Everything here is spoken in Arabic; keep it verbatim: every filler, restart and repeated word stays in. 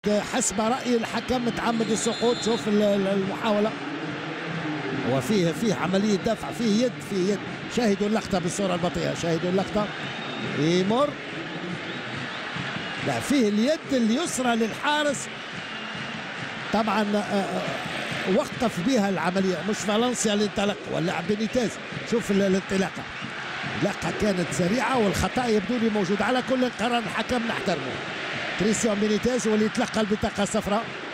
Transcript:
حسب رأي الحكم متعمد السقوط. شوف المحاولة، وفيه فيه عملية دفع، فيه يد فيه يد. شاهدوا اللقطة بالصورة البطيئة، شاهدوا اللقطة. يمر، لا فيه اليد اليسرى للحارس طبعا وقف بها العملية، مش فالنسيا اللي انطلق واللاعب بينيتيز. شوف الانطلاقة، اللقطة كانت سريعة والخطأ يبدو لي موجود. على كل قرار الحكم نحترمه. كريستيان بينيتيز واللي يتلقى البطاقة الصفراء.